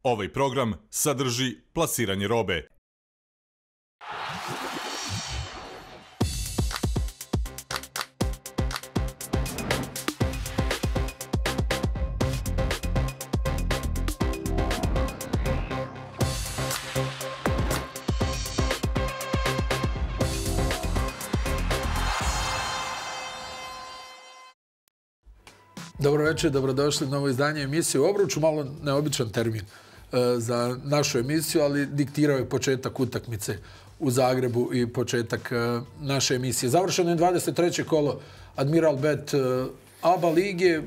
Ovaj program sadrži plasiranje robe. Dobro večer, dobrodošli u novo izdanje emisije u Obruču. Malo neobičan termin za našu emisiju, ali diktirao je početak utakmice u Zagrebu i početak naše emisije. Završeno je 23. kolo Admiral Bet ABA lige.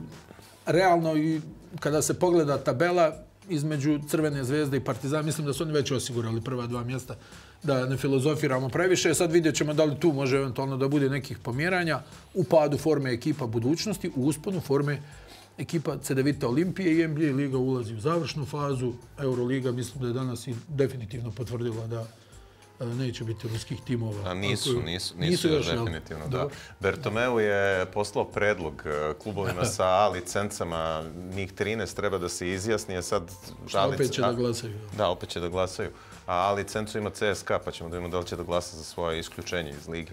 Realno, i kada se pogleda tabela između Crvene zvezde i Partizana, mislim da su oni već osigurali prva dva mjesta, da ne filozofiramo previše. Sad vidjet ćemo da li tu može eventualno da bude nekih pomjeranja. U padu forme ekipa budućnosti, u usponu forme ekipa Cedevita Olimpije i NBA liga ulazi u završnu fazu. Euroliga mislim da je danas i definitivno potvrdila da neće biti ruskih timova. A nisu još definitivno, da. Bertomeu je poslao predlog klubovima sa A licencama, njih 13 treba da se izjasni, a sad... Opet će da glasaju. Da, opet će da glasaju. A licencu ima CSKA, pa ćemo da vidimo da li će da glasa za svoje isključenje iz lige.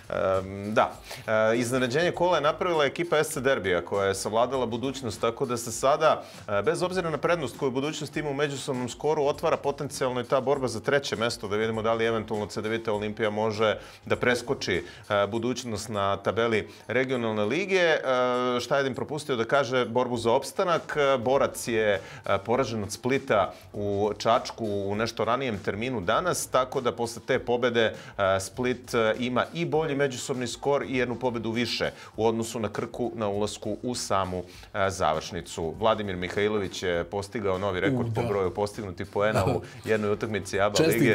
Da, iznenađenje kola je napravila ekipa SC Derbija koja je savladala budućnost, tako da se sada, bez obzira na prednost koju budućnost ima u međusobnom skoru, otvara potencijalno i ta borba za treće mesto, da vidimo da li eventualno Cedevita Olimpija može da preskoči budućnost na tabeli regionalne lige. Štajedin propustio da kaže borbu za opstanak. Borac je poražen od Splita u Čačku u nešto ranijem terminu danas, tako da posle te pobede Split ima i bolji međusobni skor i jednu pobedu više u odnosu na Krku na ulasku u samu završnicu. Vladimir Mihajlović je postigao novi rekord po broju postignutih poena u jednoj utakmici ABA lige.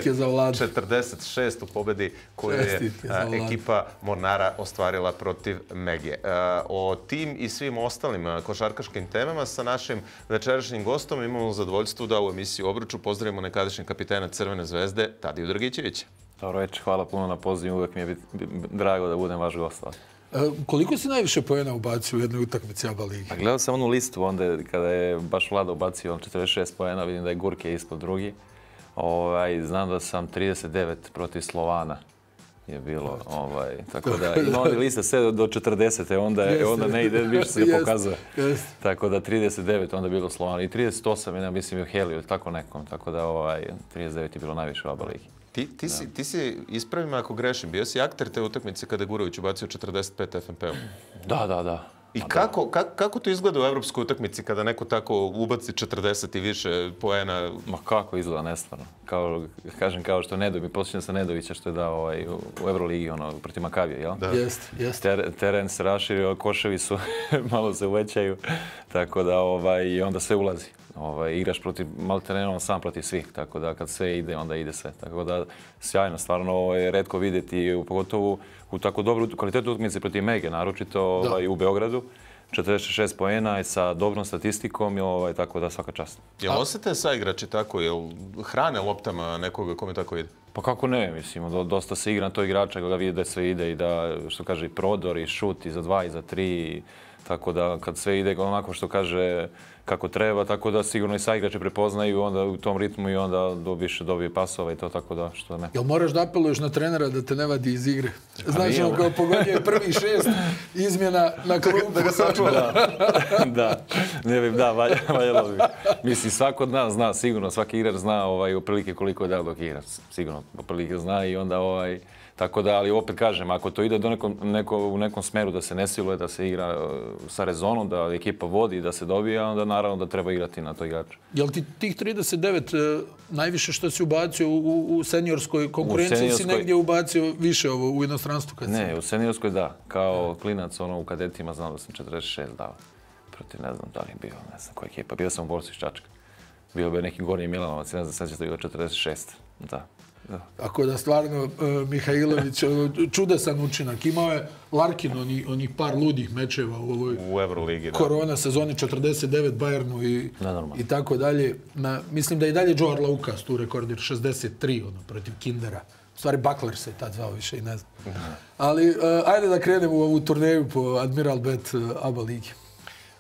46 u pobedi koju je ekipa Mornara ostvarila protiv Mege. O tim i svim ostalim košarkaškim temama sa našim večerašnjim gostom imamo zadovoljstvo da u emisiji Obruču pozdravimo nekadašnjeg kapitena Crvene zvezde Tadiju Drgićevića. Dobro večer, hvala puno na pozivu, uvijek mi je drago da budem vaš gost. Koliko si najviše poena ubacio u jednoj utakmici ABA lige? Gledao sam onu listu onda kada je baš Vlada ubacio 46 poena, vidim da je Gurke ispod drugi. Znam da sam 39 protiv Slovana je bilo. Tako da ima ovdje lista sve do 40, onda ne ide, više se ne pokazuje. Tako da 39 onda je bilo Slovana i 38, ja mislim i u Heliju, tako nekom. Tako da 39 je bilo najviše u ABA ligi. Ti si, ispravi me ako grešim, bio si akter te utakmice kada je Gurović ubacio 45 FNP-u. Da. I kako to izgleda u evropskoj utakmici kada neko tako ubaci 40 i više poena? Ma kako izgleda, nestvarno. Kao što Nedović, posjećam se Nedovića što je dao u Euroligi protiv Makavija, jel? Jeste. Teren se raširio, koševi su malo se uvećaju, tako da i onda sve ulazi. Igraš protiv maltereno sam protiv svih, tako da kad sve ide, onda ide sve. Tako da sjajno, stvarno je retko vidjeti, pogotovo u tako dobru kvalitetu utakmice protiv Mege, naročito u Beogradu. 46 poena i sa dobrom statistikom, tako da svaka čast. Jel osjete sa igrači tako, jel hrane loptama nekoga kome tako ide? Pa kako ne, mislim, dosta se igra na to igrača, ga vidi da sve ide i da, što kaže, i prodor, i šut, i za 2, i za 3, tako da kad sve ide onako što kaže kako treba, tako da sigurno i sa igrači prepoznaju onda u tom ritmu i onda više dobije pasova i to, tako da što ne. Jel moraš da apeluješ na trenera da te ne vadi iz igre? Znaš, kao pogodio je prvih 6 izmjena na klubu. Da ga sačuva. Da, valjalo bi. Mislim, svako od nas zna, sigurno, svaki igrač zna otprilike koliko je dao dok igra. Sigurno, otprilike zna i onda tako da, ali opet kažem, ako to ide u nekom smeru da se ne siluje, da se igra sa rezonom, da ekipa vodi, da se dobija, onda naravno da treba igrati na to igrača. Jel ti tih 39 najviše što si ubacio u seniorskoj konkurenciji si negdje ubacio više u inostranstvu? Ne, u seniorskoj da. Kao klinac u kadetima znam da sam 46 dao. Protiv ne znam da li je bio, ne znam koja ekipa. Bio sam u Borcu iz Čačka. Bio bi neki Gornji Milanovac, ne znam sad će to bilo 46. Da. Tako da stvarno Mihajlović čudesan učinak. Imao je Larkin onih par ludih mečeva u ovoj Euroligi, korona sezoni, 49 Bayernu i tako dalje. Mislim da i dalje Joe Arlaukas tu rekordir 63 protiv Kindera. U stvari Buckler se tad zvao više i ne znam. Ali ajde da krenemo u ovu turneju po Admiral Bet ABA ligi.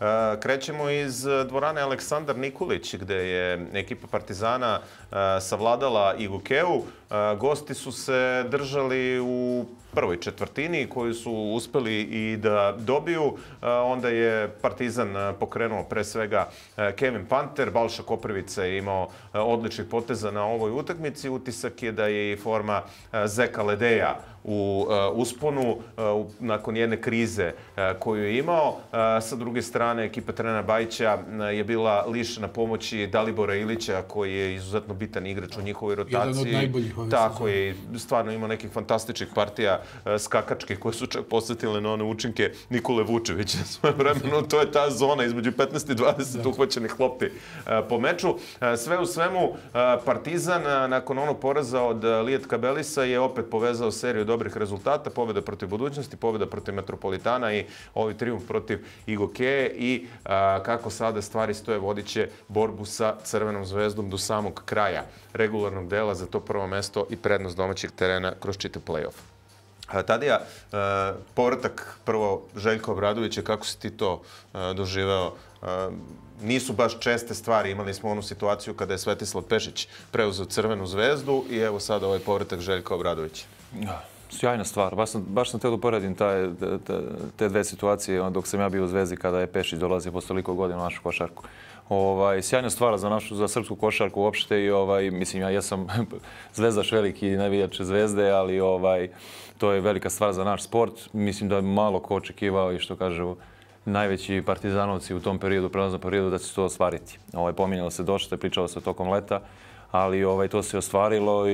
Krećemo iz dvorane Aleksandar Nikolić, gde je ekipa Partizana savladala Igokeu. Gosti su se držali u prvoj četvrtini koju su uspeli i da dobiju. Onda je Partizan pokrenuo pre svega Kevin Panter. Balša Koprivica je imao odličnih poteza na ovoj utakmici. Utisak je da je i forma Zeka Ledeja u usponu nakon jedne krize koju je imao. Sa druge strane, ekipa trenera Bajića je bila lišena pomoći Dalibora Ilića, koji je izuzetno bitan igrač u njihovoj rotaciji. Jedan od najboljih ove sezone. Tako je, stvarno imao nekih fantastičnih partija skakačke koje su čak posjetile na one učinke Nikole Vučevića svoje vremenu. To je ta zona između 15 i 20 uhvaćenih lopti po meču. Sve u svemu, Partizan nakon onog poraza od Lijet Kabelisa je opet povezao seriju dobrih rezultata, pobjeda protiv Budućnosti, pobjeda protiv Metropolitana i ovaj trijumf protiv Igokeje i kako sada stvari stoje vodiće borbu sa Crvenom zvezdom do samog kraja regularnog dela za to prvo mesto i prednost domaćeg terena kroz čitav play-off. Tadija, povratak prvo Željka Obradovića, kako si ti to doživeo? Nisu baš česte stvari. Imali smo onu situaciju kada je Svetislav Pešić preuzeo Crvenu zvezdu i evo sada ovaj povratak Željka Obradovića. Sjajna stvar. Baš sam htio da poredim te dve situacije dok sam ja bio u Zvezdi kada je Pešić dolazio posle toliko godina u našu košarku. Sjajna stvar za srpsku košarku uopšte i mislim ja jesam zvezdaš veliki navijač Zvezde, ali to je velika stvar za naš sport. Mislim da je malo ko očekivao i što kažu najveći partizanovci u tom periodu, prelaznom periodu, da će se to ostvariti. Pominjalo se dosta, pričalo se tokom leta, ali to se ostvarilo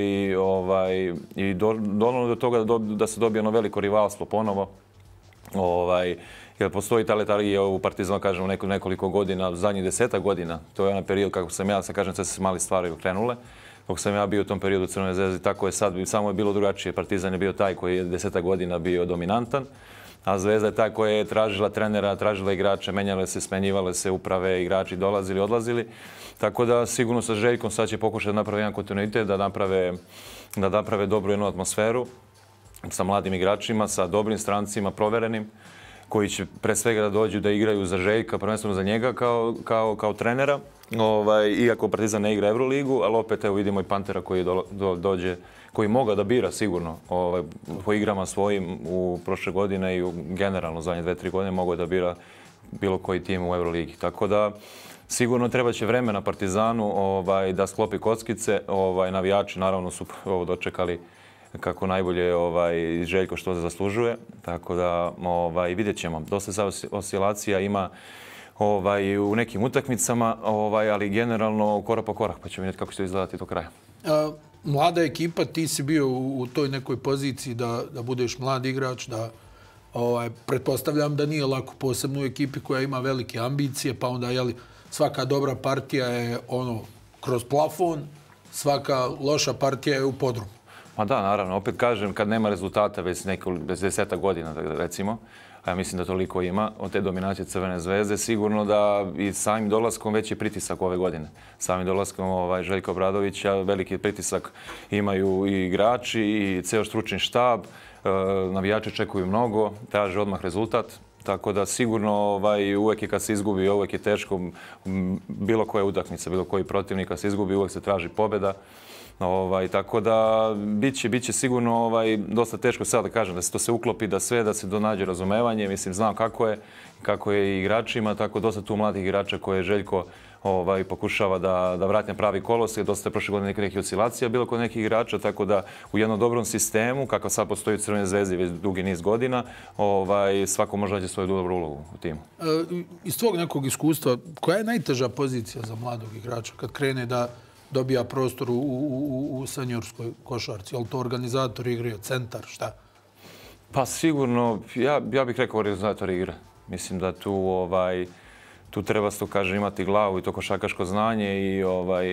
i donalo do toga da se dobije ono veliko rivalstvo ponovo. Jer postoji ta letargija u Partizanu, kažemo, nekoliko godina, zadnjih 10 godina. To je onaj period kako sam ja, kažem, sve se mali stvari okrenule. Dok sam ja bio u tom periodu u Crvenoj zvezdi, tako je sad, samo je bilo drugačije. Partizan je bio taj koji je 10 godina bio dominantan, a Zvezda je taj koja je tražila trenera, tražila igrače, menjale se, smenjivale se uprave, igrači dolazili, odlazili. Tako da sigurno sa Željkom sad će pokušati da naprave jedan kontinuitet, da naprave dobru jednu atmosferu sa mladim igračima, sa dobrim strancima, proverenim, koji će pre svega da dođu da igraju za Željka, prvenstveno za njega kao trenera. Iako Partizan ne igra Euroligu, ali opet evo vidimo i Pantera koji dođe, koji moga da bira sigurno po igrama svojim u prošle godine i generalno zadnje 2-3 godine mogao da bira bilo koji tim u Euroligi. Tako da sigurno treba će vremena Partizanu da sklopi kockice. Navijači naravno su ovo dočekali kako najbolje Željko što se zaslužuje. Tako da vidjet ćemo. Dosta oscilacija ima u nekim utakmicama, ali generalno korak po korak, pa ćemo vidjeti kako će to izgledati do kraja. Mlada ekipa, ti si bio u toj nekoj poziciji da budeš mlad igrač, da pretpostavljam da nije lako, posebno u ekipi koja ima velike ambicije, pa onda svaka dobra partija je kroz plafon, svaka loša partija je u podrumu. Pa da, naravno. Opet kažem, kad nema rezultata već 10 godina, recimo, a ja mislim da toliko ima od te dominacije Crvene zvezde, sigurno da i samim dolaskom već je pritisak ove godine. Samim dolaskom Željka Obradovića veliki pritisak imaju i igrači i ceo stručni štab. Navijači čekuju mnogo, traže odmah rezultat. Tako da sigurno uvek je kad se izgubi, uvek je teško, bilo koja utakmica, bilo koji protivnik kad se izgubi, uvek se traži pobjeda. Tako da bit će sigurno dosta teško sad da kažem da se to se uklopi, da se donađe razumevanje. Mislim, znam kako je i igračima, tako dosta tu mladih igrača koje Željko pokušava da vrati na pravi kolosijek. Dosta je prošle godine nekih oscilacija bilo kod nekih igrača, tako da u jednom dobrom sistemu, kakav sad postoji u Crvenoj zvezdi već dugi niz godina, svako može naći svoju dobru ulogu u timu. Iz tvog nekog iskustva, koja je najteža pozicija za mladog igrača kad krene da dobija prostor u seniorskoj košarci? Je li to organizator igre, centar, šta? Pa sigurno, ja bih rekao organizator igre. Mislim da tu treba se to kaže imati glavu i to košarkaško znanje i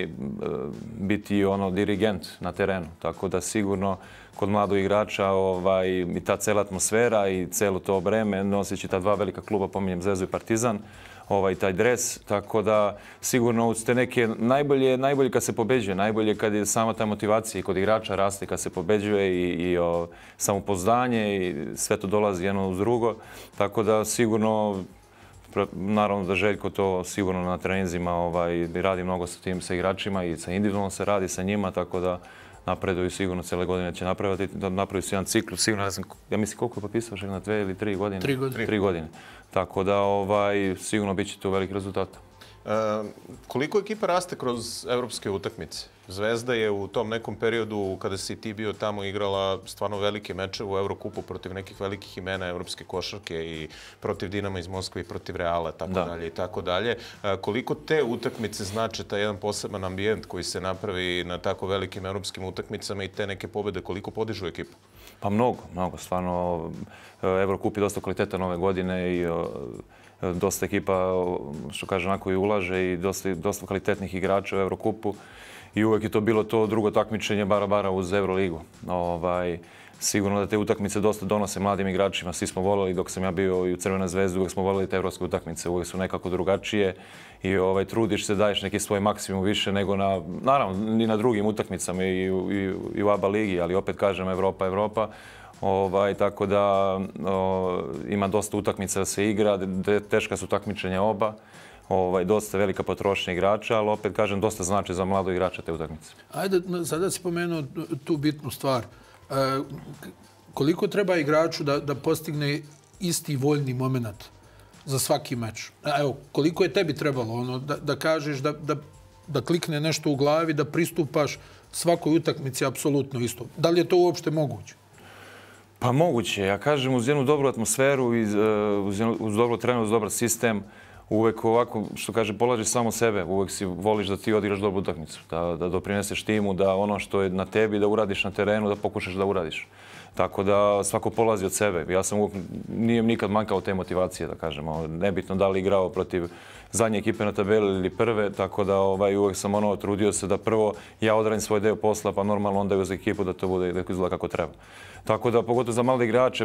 biti dirigent na terenu. Tako da sigurno kod mladog igrača i ta cela atmosfera i celo to vreme noseći ta dva velika kluba, pominjem Zvezdu i Partizan, taj dres, tako da sigurno ste neke najbolje kad se pobeđuje, najbolje kad je sama ta motivacija i kod igrača raste kad se pobeđuje i samopouzdanje i sve to dolazi jedno uz drugo, tako da sigurno naravno da Željko to sigurno na treninzima radi mnogo sa tim, sa igračima i sa individualno se radi sa njima, tako da napreduju sigurno cijele godine će napraviti jedan ciklus. Sigurno, ja mislim koliko je potpisao na 2 ili 3 godine? 3 godine. 3 godine. Tako da sigurno bit će to veliki rezultat. Koliko ekipa raste kroz evropske utakmice? Zvezda je u tom nekom periodu, kada si ti bio tamo, igrala stvarno velike mečeve u Eurokupu protiv nekih velikih imena evropske košarke i protiv Dinama iz Moskve i protiv Reala, tako dalje i tako dalje. Koliko te utakmice znače taj jedan poseban ambijent koji se napravi na tako velikim evropskim utakmicama i te neke pobjede, koliko podižu ekipu? Pa mnogo. Stvarno, Eurokup je dosta kvalitetan ove godine i dosta ekipa, što kaže, onako i ulaže i dosta kvalitetnih igrača u Eurokupu. I uvek je to bilo to drugo takmičenje bara uz Euroligu. Sigurno da te utakmice dosta donose mladim igračima. Svi smo voljeli, dok sam ja bio i u Crvenoj zvezdi, uvek smo voljeli te evropske utakmice. Uvek su nekako drugačije i trudiš se, daješ neki svoj maksimum više nego naravno, i na drugim utakmicama i u ABA ligi, ali opet kažem Evropa. Tako da ima dosta utakmica da se igra, teška su takmičenja oba. Dosta velika potrošnja igrača, ali opet kažem, dosta znači za mladog igrača te utakmice. Ajde, sada si pomenuo tu bitnu stvar. Koliko treba igraču da postigne isti voljni moment za svaki meč? Evo, koliko je tebi trebalo da kažeš da klikne nešto u glavi, da pristupaš svakoj utakmici apsolutno isto? Da li je to uopšte moguće? Pa moguće. Ja kažem, uz jednu dobru atmosferu, uz dobro trener, uz dobar sistem, uvek ovako, što kaže, polažiš samo sebe. Uvek si voliš da ti odigraš dobru utakmicu, da doprineseš timu, da ono što je na tebi da uradiš na terenu, da pokušaš da uradiš. Tako da svako polazi od sebe. Ja sam uvek, nije nikad mankao te motivacije, da kažemo. Nebitno da li igrao protiv zadnje ekipe na tabeli ili prve, tako da uvek sam trudio se da prvo ja odradim svoj deo posla, pa normalno onda i uz ekipu da to bude, da izgleda kako treba. Tako da, pogotovo za mlade igrače,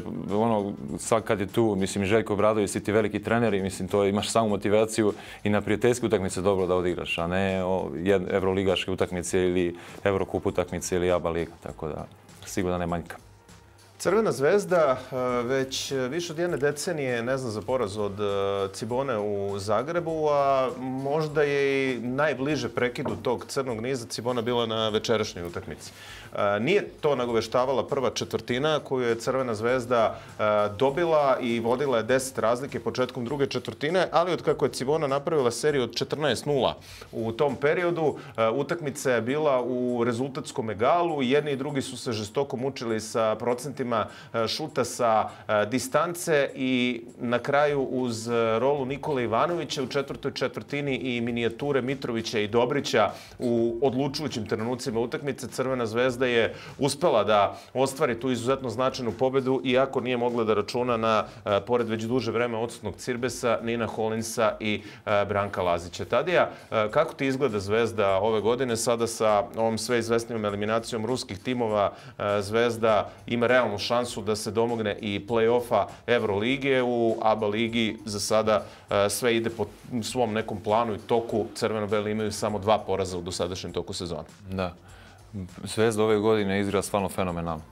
sad kad je tu, mislim, Željko Obradović, si ti veliki trener i mislim, to imaš samu motivaciju i na prijateljske utakmice dobro da odigraš, a ne evroligaške utakmice ili Eurokup utakmice ili ABA liga, tako da sigurno ne manjka. Crvena zvezda već više od jedne decenije ne zna za poraz od Cibone u Zagrebu, a možda je i najbliže prekidu tog crnog niza Cibona bila na večerašnjoj utakmici. Nije to nagoveštavala prva četvrtina koju je Crvena zvezda dobila i vodila je 10 razlike početkom druge četvrtine, ali od kako je Cibona napravila seriju od 14-0 u tom periodu, utakmica je bila u rezultatskom egalu. Jedni i drugi su se žestoko mučili sa procentima šuta sa distance i na kraju uz rolu Nikole Ivanovića u četvrtoj četvrtini i minijature Mitrovića i Dobrića u odlučujućim trenucima utakmice, Crvena zvezda je uspela da ostvari tu izuzetno značajnu pobedu, iako nije mogla da računa na, pored već duže vreme odsutnog Cirbesa, Nina Holinsa i Branka Lazića. Tadija, kako ti izgleda Zvezda ove godine? Sada sa ovom sve izvesnijom eliminacijom ruskih timova Zvezda ima realnu šansu da se domogne i play-offa Evrolige. U ABA ligi za sada sve ide po svom nekom planu i toku. Crveno-beli imaju samo 2 poraza u dosadašnjem toku sezona. Da. Zvezda ove godine igra stvarno fenomenalno.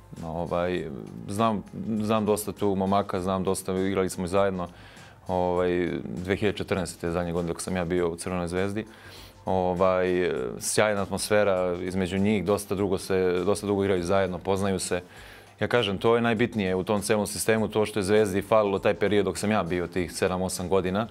Znam dosta tu momaka, znam dosta, igrali smo i zajedno. 2014. je zadnje godine dok sam ja bio u Crvenoj zvezdi. Sjajna atmosfera između njih, dosta dugo igraju zajedno, poznaju se. Ja kažem, to je najbitnije u tom celom sistemu, to što je Zvezdi falilo taj period dok sam ja bio, tih 7-8 godina.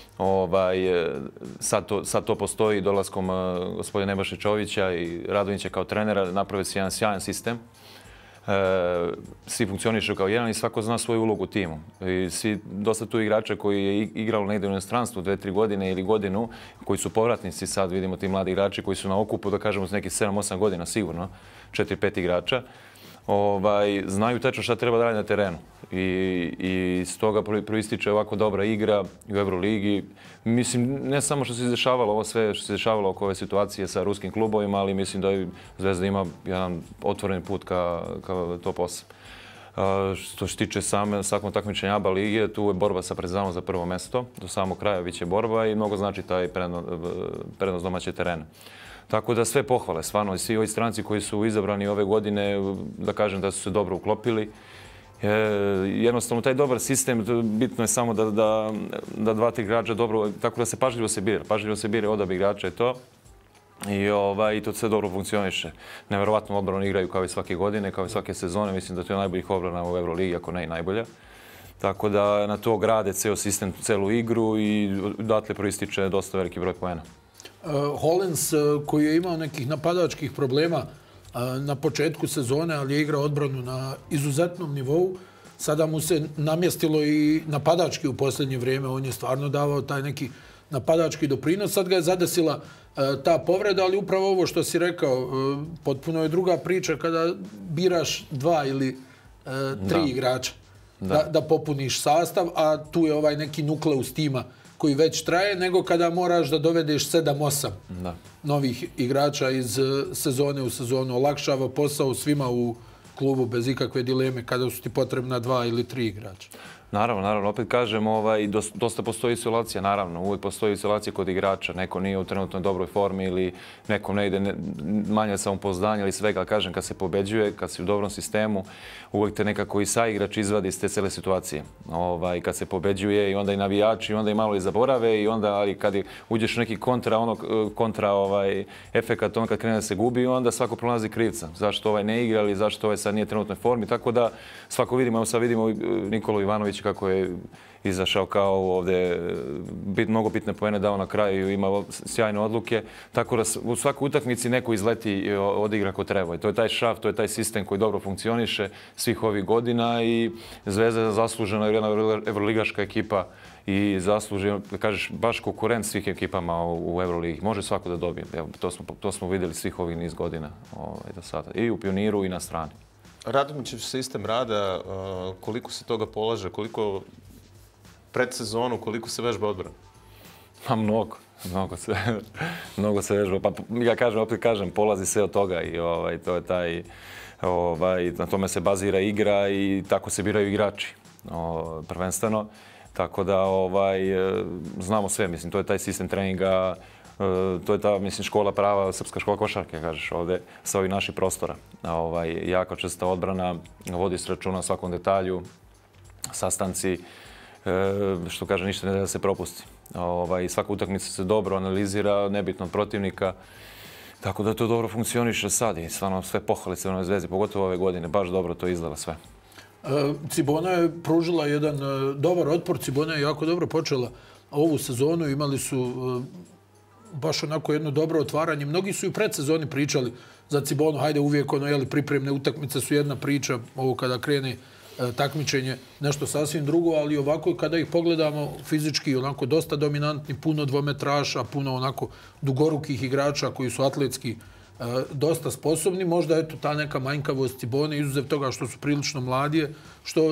Sad to postoji dolaskom gospodina Nebojše Čovića i Radonjića kao trenera, napravio se jedan sjajan sistem. Svi funkcionišu kao jedan i svako zna svoju ulogu u timu. Dosta tu igrača koji je igralo negdje u inostranstvu 2-3 godine ili godinu, koji su povratnici, sad vidimo ti mladi igrači koji su na okupu, da kažemo, s nekih 7-8 godina sigurno, 4-5 igrača. Znaju tačno šta treba da radi na terenu i s toga proističe ovako dobra igra u Euroligi. Mislim, ne samo što se izdešavalo, ovo sve što se izdešavalo oko ove situacije sa ruskim klubovima, ali mislim da Zvezda ima jedan otvoren put ka top 8. Što se tiče svakog takmičenja ABA lige, tu je borba sa Partizanovom za prvo mesto. Do samog kraja biće borba i mnogo znači taj prednost domaće terena. Tako da sve pohvale, stvarno, i svi ovi stranci koji su izabrani ove godine, da kažem da su se dobro uklopili Jednostavno, taj dobar sistem, bitno je samo da 2-3 igrača dobro, tako da se pažljivo se bira. Pažljivo se bira odabir igrača je to. I to sve dobro funkcioniše. Neverovatno odbranu igraju kao i svake godine, kao i svake sezone. Mislim da to je najboljih odbrana u Euroligi, ako ne i najbolja. Tako da na to grade ceo sistem, celu igru i odatle proističe dosta veliki broj poena. Hollins, koji je imao nekih napadačkih problema na početku sezone, ali je igrao odbranu na izuzetnom nivou, sada mu se namjestilo i napadački u posljednje vrijeme. On je stvarno davao taj neki napadački doprinos. Sad ga je zadesila ta povreda, ali upravo ovo što si rekao, potpuno je druga priča kada biraš 2 ili 3 igrača da popuniš sastav, a tu je ovaj neki nukleus tima koji već traje, nego kada moraš da dovedeš 7-8 novih igrača iz sezone u sezonu. Olakšava posao svima u klubu bez ikakve dileme kada su ti potrebna 2 ili 3 igrača. Naravno, opet kažem, dosta postoji izolacija, naravno, uvijek postoji izolacija kod igrača, neko nije u trenutnoj dobroj formi ili nekom ne ide manje samopouzdanja ili svega, ali kažem, kad se pobeđuje, kad si u dobrom sistemu, uvijek te nekako i saigrač izvadi iz te cele situacije. Kad se pobeđuje i onda i navijači, onda i malo i zaborave i onda, ali kad uđeš u neki kontra efekat, on kad krene da se gubi, onda svako pronalazi krivca. Zašto ovaj ne igra ili zašto ovaj sad nije u trenutnoj formi, tako da svako vidimo, evo sad vidimo Nikolu Ivanović kako je izašao kao ovdje, mnogo bitne poene dao na kraju, imao sjajne odluke, tako da u svakoj utakmici neko izleti i odigra ko treba. I to je taj šaf, to je taj sistem koji dobro funkcioniše svih ovih godina i Zvezda je zaslužena jedna evroligaška ekipa i zasluži, da kažeš, baš konkurent svih ekipama u Euroligi. Može svako da dobije. Evo, to smo vidjeli svih ovih niz godina do sada. I u Pioniru i na strani. Radonjićev sistem rada, koliko se toga polaže, koliko predsezonu, koliko se vežba odbrana? Pa mnogo se vežba. Pa ja opet kažem, polazi sve od toga i to je taj, na tome se bazira igra i tako se biraju igrači, prvenstveno. Tako da znamo sve, mislim, to je taj sistem treninga, to je ta, mislim, škola prava, srpska škola košarke, kažeš ovdje, sa ovih naših prostora. Jako česta odbrana, vodi se računa o svakom detalju, sastanci, što kaže, ništa ne da se propusti. Svaka utakmica se dobro analizira, nebitno od protivnika, tako da to dobro funkcioniše sad i stvarno sve pohvale Crvenoj Zvezdi, pogotovo ove godine, baš dobro to izgleda sve. Cibona je pružila jedan dobar otpor, Cibona je jako dobro počela ovu sezonu, imali su baš onako jedno dobro otvaranje. Mnogi su i u predsezoni pričali za Cibonu, hajde uvijek pripremne utakmice su jedna priča, ovo kada krene takmičenje, nešto sasvim drugo, ali ovako kada ih pogledamo fizički onako dosta dominantni, puno dvometraša, puno onako dugorukih igrača koji su atletski dosta sposobni. Možda eto ta neka manjkavost Cibone, izuzev toga što su prilično mladije, što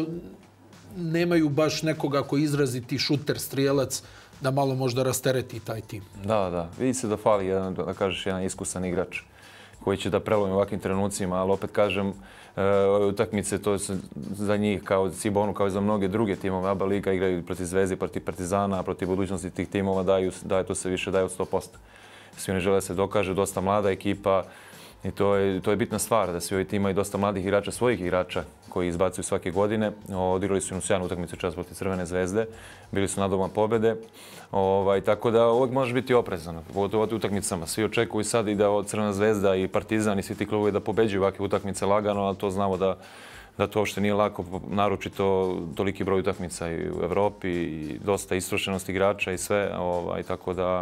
nemaju baš nekoga koji izraziti šuter, strijelac, da malo možda rastereti taj tim. Da. Vidi se da fali jedan, da kažeš, jedan iskusan igrač koji će da prelomi u ovakvim trenucima, ali opet kažem, utakmice to su za njih kao Cibonu, kao i za mnoge druge timove. ABA liga igraju protiv Zvezde, protiv Partizana, protiv budućnosti tih timova, to se više daje od 100%. Svi oni žele da se dokaže, dosta mlada ekipa i to je bitna stvar, da svi ovi tim imaju dosta mladih igrača, svojih igrača koji izbacuju svake godine. Odigrali su jednu sjajnu utakmicu čas protiv Crvene Zvezde, bili su nadomak pobjede, tako da uvijek možeš biti oprezan, pogotovo u utakmicama. Svi očekuju sad i da od Crvena Zvezda i Partizan i svi ti klubovi da pobeđuju ovakve utakmice lagano, ali to znamo da to uopšte nije lako, naročito toliki broj utakmica i u Evropi i dosta istrošenost igrača i sve, tako da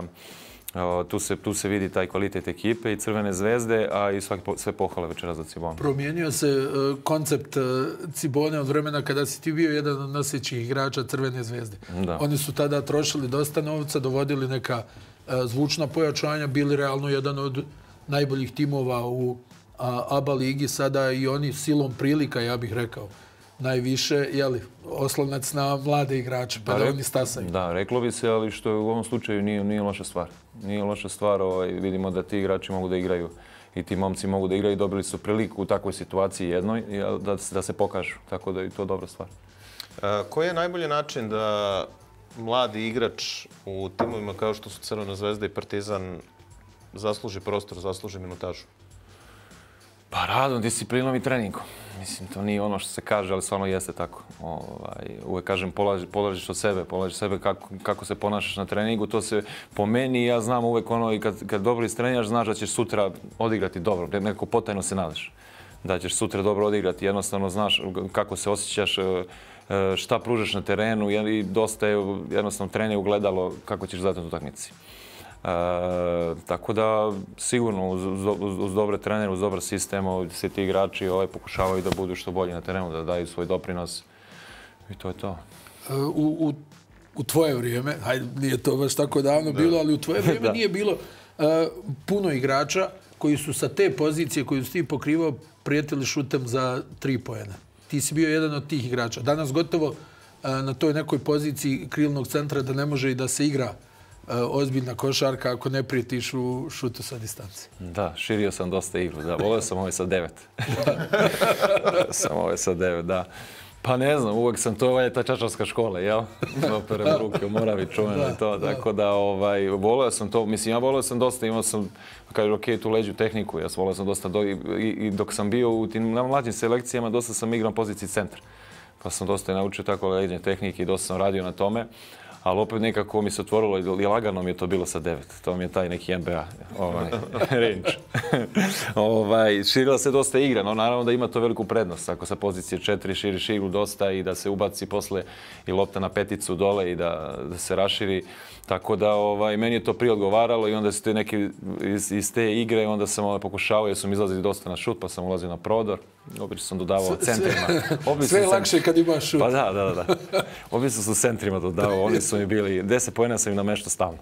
tu se vidi taj kvalitet ekipe i Crvene Zvezde, a i sve pohvale večeras za Cibonu. Promijenio se koncept Cibone od vremena kada si ti bio jedan od nosećih igrača Crvene Zvezde. Oni su tada trošili dosta novca, dovodili neka zvučna pojačanja, bili realno jedan od najboljih timova u ABA ligi, sada i oni silom prilika, ja bih rekao, najviše, oslonac na mlade igrače, pa da oni stasaju. Da, reklo bi se, ali što u ovom slučaju nije loša stvar. Nije loša stvar, vidimo da ti igrači mogu da igraju i ti momci mogu da igraju i dobili su priliku u takvoj situaciji jednoj da se pokažu, tako da je to dobra stvar. Koji je najbolji način da mladi igrač u timovima kao što su Crvena Zvezda i Partizan zasluži prostor, zasluži minutažu? Pa radom, disciplinom i treningom. Mislim, to nije ono što se kaže, ali stvarno jeste tako. Uvijek kažem, polažiš od sebe, kako se ponašaš na treningu. To se po meni, ja znam uvijek ono, i kad dobro istreniraš, znaš da ćeš sutra odigrati dobro. Nekako potajno se nadaš da ćeš sutra dobro odigrati. Jednostavno znaš kako se osjećaš, šta pružaš na terenu i dosta je jednostavno trening ugledalo kako ćeš zadati u utakmici. Tako da sigurno uz dobre trenere, uz dobar sistem, svi ti igrači pokušavaju da budu što bolji na terenu, da daju svoj doprinos i to je to. U tvoje vrijeme, hajde, nije to baš tako davno bilo, ali u tvoje vrijeme nije bilo puno igrača koji su sa te pozicije koju si ti pokrivao prijetili šutem za 3 poena. Ti si bio jedan od tih igrača. Danas gotovo na toj nekoj poziciji krilnog centra da ne može i da se igra ozbiljna košarka ako ne prijetiš u šutu sa distance. Da, širio sam dosta igru, da. Volio sam ove sa 9. Sam ove sa 9, da. Pa ne znam, uvijek sam to, ta čačarska škola, jel? Operem ruke u Moravi, čuveno i to. Tako da, volio sam to. Mislim, ja volio sam dosta, imao sam, kaže, ok, tu leđu tehniku. Ja volio sam dosta, i dok sam bio u tim mlađim selekcijama, dosta sam igrao na poziciji centra. Pa sam dosta i naučio tako leđne tehnike i dosta sam radio na tome. Ali opet nekako mi se otvorilo i lagano mi je to bilo sa 9. To mi je taj neki NBA range. Širila se dosta igra, no naravno da ima to veliku prednost. Ako sa pozicije 4 širiš igru dosta i da se ubaci posle i lopta na peticu dole i da se raširi. Tako da meni je to prije odgovaralo i onda su te neki iz te igre, onda sam pokušavao jer su mi izlazili dosta na šut, pa sam ulazio na prodor. Obično sam dodavao centrima. Sve je lakše kad imaš šut. Pa da. Obično sam centrima dodavao, oni su mi bili, 10 poena sam im nameštao stalno.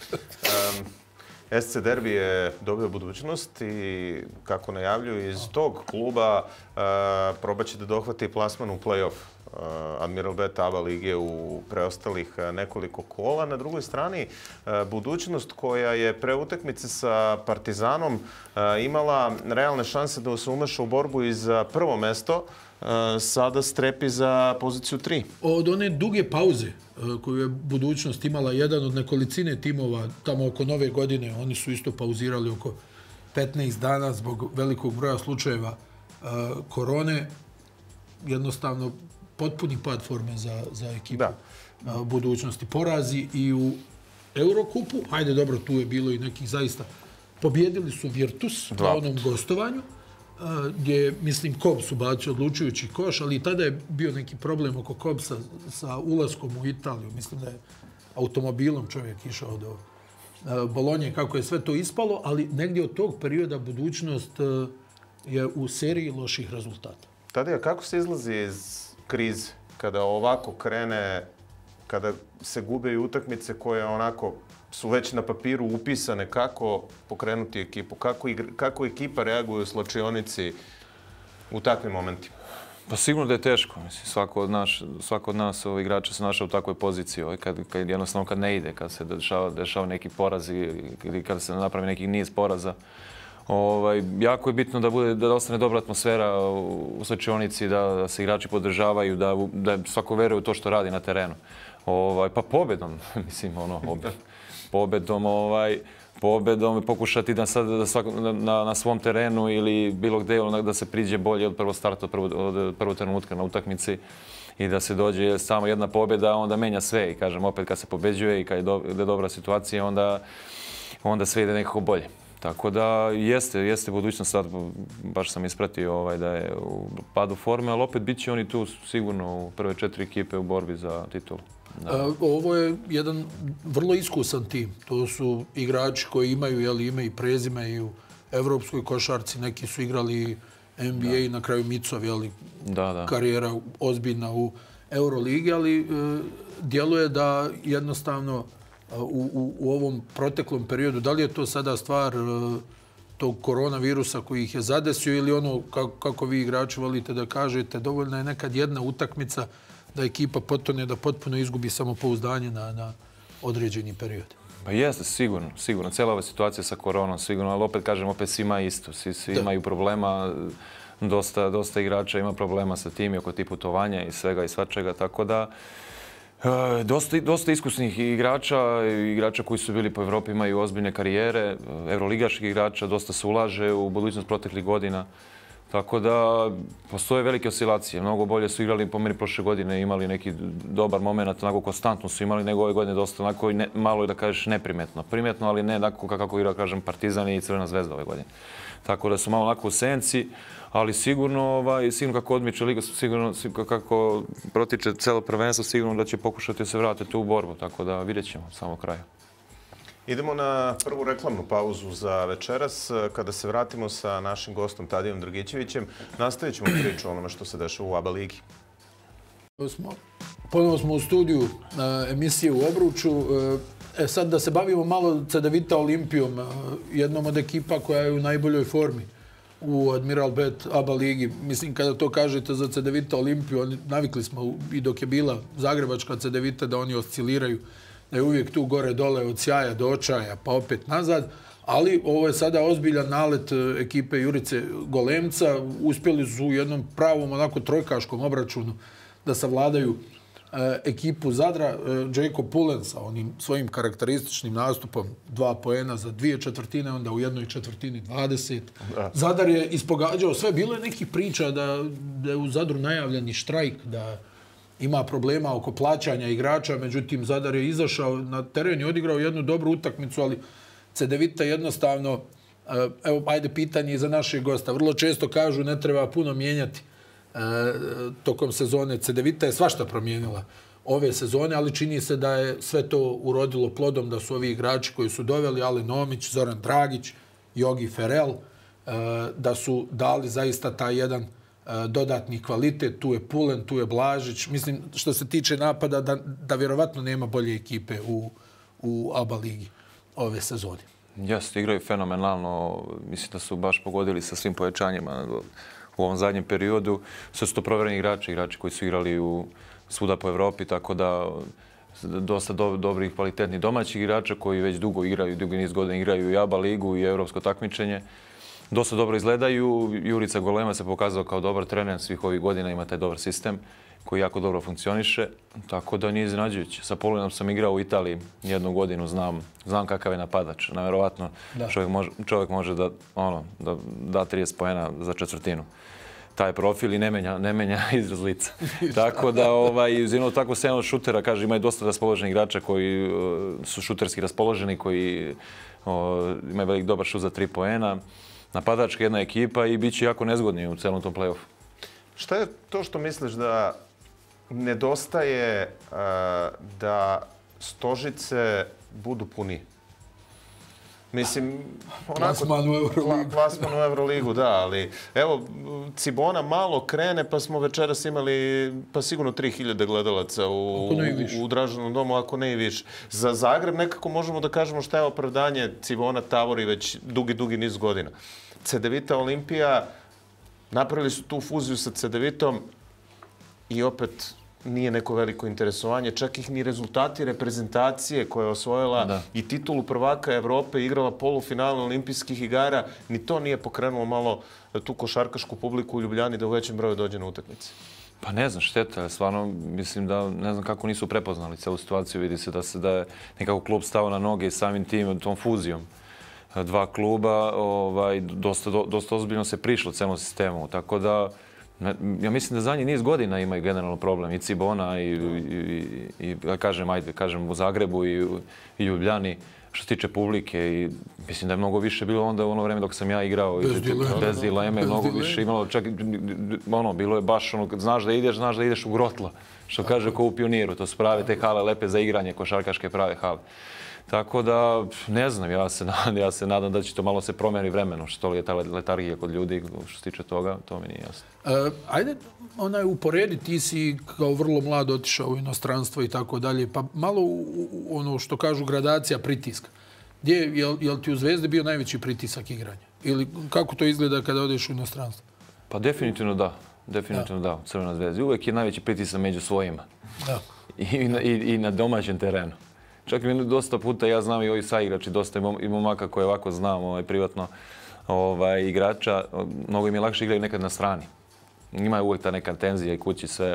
SC Derbi je dobio budućnost i kako najavljuju iz tog kluba probat će da dohvati plasman u play-off Admiral Bet ABA lige u preostalih nekoliko kola. Na drugoj strani, budućnost koja je pre utakmice sa Partizanom imala realne šanse da se umeša u borbu i za prvo mesto, sada strepi za poziciju 3. Od one duge pauze koju je budućnost imala, jedan od nekolicine timova tamo oko Nove godine, oni su isto pauzirali oko 15 dana zbog velikog broja slučajeva korone, jednostavno potpuni pad forme za ekipu budućnosti. Porazi i u Eurokupu, hajde dobro, tu je bilo i nekih zaista, pobjedili su Virtus na onom gostovanju, gdje je, mislim, Kobs ubacio odlučujući koš, ali i tada je bio neki problem oko Kobsa sa ulaskom u Italiju. Mislim da je automobilom čovjek išao do Bolonje, kako je sve to ispalo, ali negdje od tog perioda budućnost je u seriji loših rezultata. Tadija, kako se izlazi iz krize kada ovako krene, kada se gube i utakmice koje onako su već na papiru upisane, kako pokrenuti ekipu, kako ekipa reaguje u slačionici u takvim momentima? Pa sigurno da je teško. Mislim, svako od nas igrača se našao u takvoj poziciji. Jednostavno kad ne ide, kad se dešava neki porazi ili kad se napravi neki niz poraza. Jako je bitno da ostane dobra atmosfera u slačionici, da se igrači podržavaju, da svako veruje u to što radi na terenu. Pa pobjedom, mislim, pobjedom pokušati da na svom terenu ili bilo gdje da se priđe bolje od prvog starta, od prvog trenutka na utakmici i da se dođe samo jedna pobjeda, onda menja sve. I kažem, opet kad se pobjeđuje i kad je dobra situacija, onda sve ide nekako bolje. Tako da jeste budućnost, sad baš sam ispratio da je u padu forme, ali opet bit će oni tu sigurno u prve 4 ekipe u borbi za titulu. Ovo je jedan vrlo iskusan tim. To su igrači koji imaju ime i prezime i u evropskoj košarci. Neki su igrali NBA i na kraju Micov, karijera ozbiljna u Euroligi, ali djeluje da jednostavno u ovom proteklom periodu, da li je to sada stvar tog koronavirusa koji ih je zadesio ili ono, kako vi igrači volite da kažete, dovoljna je nekad jedna utakmica da ekipa potone, da potpuno izgubi samopouzdanje na određeni period? Pa jeste, sigurno. Cijela ova situacija sa koronom, sigurno, ali opet kažem, opet svima isto. Svi imaju problema, dosta igrača ima problema sa tim i oko tih putovanja i svega i svačega, tako da dosta iskusnih igrača koji su bili po Evropi imaju ozbiljne karijere, evroligaških igrača, dosta se ulaže u budućnost proteklih godina. Tako da postoje velike oscilacije. Mnogo bolje su igrali po meni prošle godine, imali neki dobar moment, onako konstantno su imali, nego ove godine dosta onako malo da kažeš neprimetno. Primetno, ali ne onako kako igra, kažem, Partizan i Crvena zvezda ove godine. Tako da su malo onako u senci, ali sigurno kako odmiče Liga, sigurno kako protiče celo prvenstvo, sigurno da će pokušati se vratiti u borbu. Tako da vidjet ćemo samo kraja. Idemo na prvu reklamnu pauzu za večeras. Kada se vratimo sa našim gostom Tadijom Dragićevićem, nastavit ćemo priču o onome što se dešava u ABA ligi. Ponovo smo u studiju emisije u Obruču. Sad da se bavimo malo Cedevita Olimpijom, jednom od ekipa koja je u najboljoj formi u Admiral Bet ABA ligi. Mislim, kada to kažete za Cedevita Olimpiju, navikli smo i dok je bila zagrebačka Cedevita da oni osciliraju, da je uvijek tu gore-dole od sjaja do očaja, pa opet nazad. Ali ovo je sada ozbiljan nalet ekipe Jurice Golemca. Uspjeli su u jednom pravom, onako trojkaškom obračunu da savladaju ekipu Zadra. Jacob Pullen sa onim svojim karakterističnim nastupom, 2 poena za 2/4, onda u 1/4 20. Zadar je ispogađao sve. Bilo je nekih priča da je u Zadru najavljeni štrajk, da ima problema oko plaćanja igrača, međutim Zadar je izašao na teren i odigrao jednu dobru utakmicu, ali Cedevita jednostavno, evo, ajde pitanje i za našeg gosta, vrlo često kažu ne treba puno mijenjati tokom sezone. Cedevita je svašta promijenila ove sezone, ali čini se da je sve to urodilo plodom, da su ovi igrači koji su doveli, Alen Omić, Zoran Dragić, Jogi Ferel, da su dali zaista taj jedan dodatni kvalitet. Tu je Pulen, tu je Blažić. Mislim, što se tiče napada, da vjerovatno nema bolje ekipe u ABA ligi ove sezone. Jeste, igraju fenomenalno. Mislim da su baš pogodili sa svim pojačanjima u ovom zadnjem periodu. Sve su to provjereni igrači koji su igrali svuda po Evropi, tako da dosta dobrih, kvalitetnih domaćih igrača koji već dugo igraju, dugi niz godina igraju i ABA ligu i evropsko takmičenje. Dosta dobro izgledaju. Jurica Golema se pokazao kao dobar trener svih ovih godina, ima taj dobar sistem koji jako dobro funkcioniše, tako da nije iznenađujuće. Sa Polunom sam igrao u Italiji 1 godinu, znam kakav je napadač. Nevjerovatno čovjek može da da 30 poena za četvrtinu. Taj profil i ne menja izraz lica. Tako da, uz jednog takvog sjajnog šutera, kaže, ima i dosta raspoloženih igrača koji su šuterski raspoloženi, koji imaju velik dobar šut za 3 poena. Napadačka jedna ekipa i bit će jako nezgodni u celom tom play-offu. Šta je to što misliš da nedostaje da Stožice budu puni? Mislim, plasman u Euroligu. Plasman u Euroligu, da, ali evo, Cibona malo krene, pa smo večeras imali pa sigurno 3000 gledalaca u Draženom domu, ako ne i više. Za Zagreb nekako možemo da kažemo šta je opravdanje. Cibona tavori već dugi niz godina. Cedevita Olimpija, napravili su tu fuziju sa Cedevitom i opet nije neko veliko interesovanje, čak ih ni rezultati reprezentacije koja je osvojila i titulu prvaka Evrope, igrala polufinale olimpijskih igara, ni to nije pokrenulo malo tu košarkašku publiku u Ljubljani da u većem broju dođe na utakmice. Pa ne znam, šteta. Stvarno, mislim da ne znam kako nisu prepoznali celu situaciju. Vidi se da je nekako klub stao na noge i samim tim, tom fuzijom 2 kluba, dosta ozbiljno se prišlo celom sistemu. Tako da, ja mislim da zadnji niz godina imaju generalno problem i Cibona i kažem u Zagrebu i Ljubljani što se tiče publike i mislim da je mnogo više bilo onda u ono vreme dok sam ja igrao bez dileme, mnogo više imalo, čak bilo je baš ono, znaš da ideš u grotlo, što kaže ko u Pioniru, to su prave te hale lepe za igranje, košarkaške prave hale. Tako da, ne znam, ja se nadam da će to malo se promjeni vremenu, što li je ta letargija kod ljudi, što se tiče toga, to mi nije jasno. Ajde, uporedi, ti si kao vrlo mlad otišao u inostranstvo i tako dalje, pa malo ono što kažu gradacija pritiska. Je li ti u Zvezdi bio najveći pritisak igranja? Ili kako to izgleda kada odeš u inostranstvo? Pa definitivno da. Definitivno da, u Crvenoj Zvezdi. Uvijek je najveći pritisak među svojima. I na domaćem terenu. Čak i dosta puta, ja znam i ovi saigrači, dosta i momaka koje ovako znam privatno igrača, mnogo im je lakše igraju nekad na strani. Ima je uvijek ta neka tenzija i kući sve,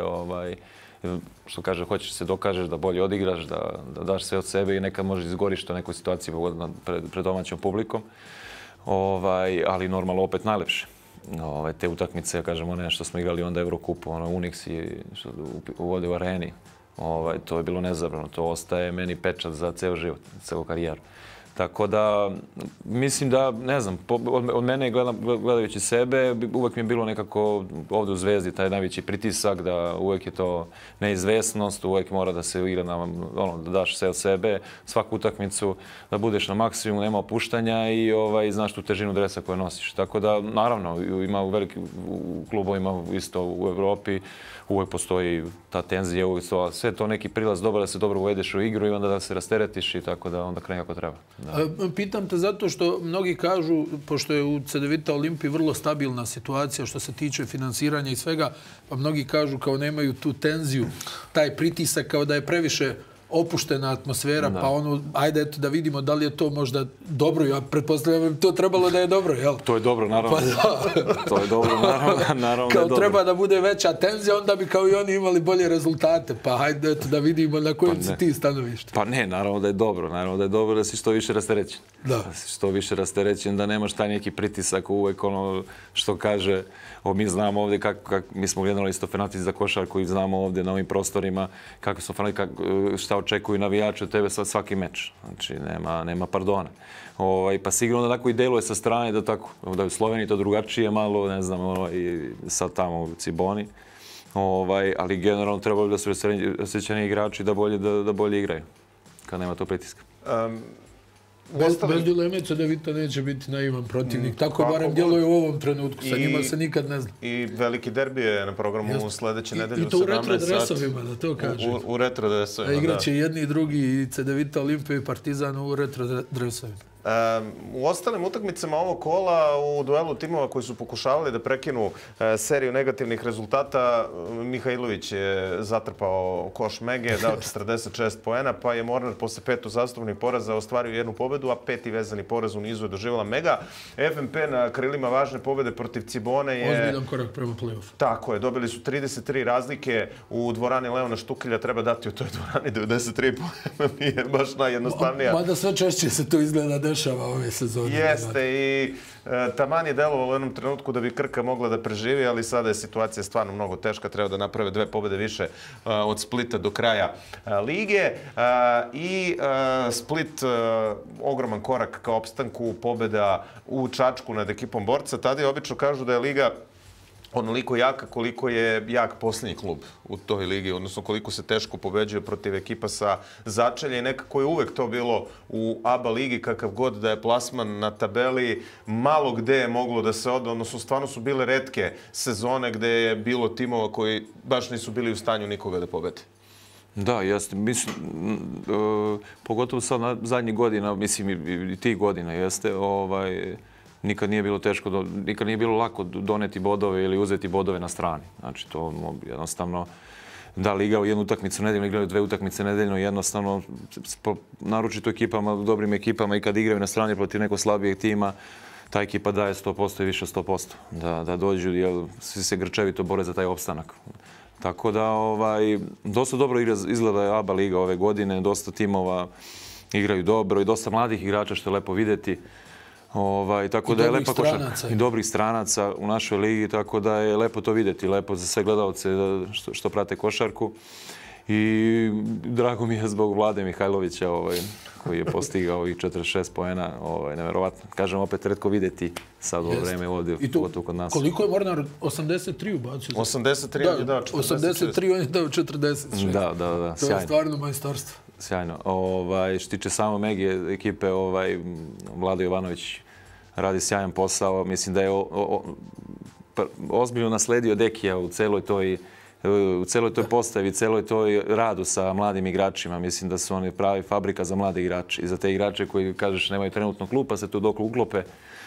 što kaže, hoćeš se dokažeš da bolje odigraš, da daš sve od sebe i nekad možeš izgoriš to nekoj situaciji pred domaćom publikom, ali normalno opet najlepše. te utakmice, kažemo, ne, što smo igrali onda Eurokupu, Unix i u Vode u Areni, to je bilo nezabrano. To ostaje meni pečat za ceo život, celu karijeru. Tako da, mislim da, ne znam, od mene gledajući sebe, uvek mi je bilo nekako ovdje u Zvezdi taj najveći pritisak, da uvek je to neizvesnost, uvek mora da se igra da daš sve od sebe, svaku utakmicu, da budeš na maksimumu, nema opuštanja i znaš tu težinu dresa koju nosiš. Tako da, naravno, ima u klubovima isto u Evropi, uvek postoji ta tenzija, sve to neki prilaz dobar da se dobro uvedeš u igru i onda da se rasteretiš i tako da onda krene kako treba. Pitam te zato što mnogi kažu, pošto je u CDVita Olimpiji vrlo stabilna situacija što se tiče finansiranja i svega, pa mnogi kažu kao nemaju tu tenziju, taj pritisak kao da je previše opuštena atmosfera, pa ajde eto da vidimo da li je to možda dobro. Ja pretpostavljam to trebalo da je dobro, jel? To je dobro, naravno. To je dobro, naravno. Kao treba da bude veća tenzija, onda bi kao i oni imali bolje rezultate. Pa hajde eto da vidimo na kojem si ti stanovište. Pa ne, naravno da je dobro. Naravno da je dobro da si što više rasterećen. Da si što više rasterećen, da nemaš taj neki pritisak uvek ono što kaže. Mi znamo ovdje mi smo gledali isto fanatici za košarku i znamo ovdje na ovim prostorima kako su fanatici, šta očekuju navijači od tebe svaki meč. Znači, nema pardona. Pa sigurno da tako i deluje sa strane da u Sloveniji to drugačije malo, ne znam, i sad tamo u Ciboni. Ali generalno trebaju da su osjećani igrači da bolje igraju kad nema to pritiska. Bez dileme CDVita neće biti naivan protivnik. Tako barem djeluje u ovom trenutku. Sa njima se nikad ne zna. I veliki derbi je na programu u sljedeće nedelje u 17 sati. I to u retro-dresovima, da to kažem. U retro-dresovima, da. Igraće jedni i drugi, i CDVita Olimpija i Partizan u retro-dresovima. U ostalim utakmicama ovog kola, u duelu timova koji su pokušavali da prekinu seriju negativnih rezultata, Mihajlović je zatrpao koš Mege, dao 46 poena, pa je Mornar posle 5 uzastopnih poraza ostvario jednu pobedu, a 5. vezani poraz u nizu je doživjela Mega. FNP na krilima važne pobede protiv Cibone je... Ozbiljan korak prema play-offu. Tako je, dobili su 33 razlike u dvorani Leona Štukilja, treba dati u toj dvorani 93 poena, nije baš najjednostavnija. Mada sve češće se to izgleda dešava ove sezone. Jeste i taman je delovalo u jednom trenutku da bi Krka mogla da preživi, ali sada je situacija stvarno mnogo teška. Treba da naprave 2 pobede više od Splita do kraja lige. I Split ogroman korak ka opstanku, pobeda u Čačku nad ekipom Borca. Tada je obično kažu da je liga onoliko jaka koliko je jak posljednji klub u toj ligi, odnosno koliko se teško pobeđuje protiv ekipa sa začelja i nekako je uvek to bilo u ABA ligi, kakav god da je plasman na tabeli, malo gde je moglo da se ode, odnosno stvarno su bile retke sezone gde je bilo timova koji baš nisu bili u stanju nikoga da pobede. Da, jeste. Mislim, pogotovo sad na zadnjih godina, mislim i tih godina, jeste, nikad nije bilo teško, nikad nije bilo lako doneti bodove ili uzeti bodove na strani. Znači, to jednostavno, da li igrao jednu utakmicu nedeljno, igraju 2 utakmice nedeljno, jednostavno, naročito ekipama, dobrim ekipama i kad igraju na strani protiv nekog slabijeg tima, ta ekipa daje 100% i više 100%. Da dođu, jer svi se grčevito bore za taj opstanak. Tako da, dosta dobro izgleda ABA liga ove godine, dosta timova igraju dobro i dosta mladih igrača, što je lepo vidjeti. Tako da je lepa košarka i dobrih stranaca u našoj ligi, tako da je lepo to vidjeti, lepo za sve gledalce što prate košarku. I drago mi je zbog Vlade Mihajlovića koji je postigao ovih 46 poena, neverovatno. Kažem, opet retko vidjeti sad ovo vreme ovdje, pogotovo kod nas. Koliko je Mornar 83 ubacio? 83 on je dao 46. 83 on je dao 46. Da, to je stvarno majstorstvo. Sjajno. Što tiče samo Mege ekipe, Vlado Jovanović radi sjajan posao. Mislim da je ozbiljno nasledio Dekija u celoj toj postavi, celoj toj radu sa mladim igračima. Mislim da su oni pravi fabrika za mlade igrače. I za te igrače koji, kažeš, nemaju trenutno klupa, se tu dok uklope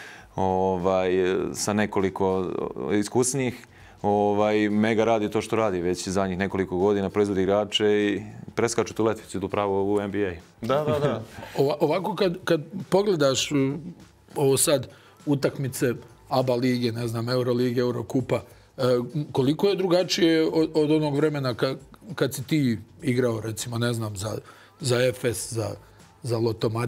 sa nekoliko iskusnijih. Mega radi to što radi već zadnjih nekoliko godina, proizvodi igrače i preskaču tu letvicu idu pravo u NBA. Da. Ovako kad pogledaš ovo sad utakmice ABA lige, ne znam, Eurolige, Eurokupa, koliko je drugačije od onog vremena kad si ti igrao, recimo, ne znam, za Efes, za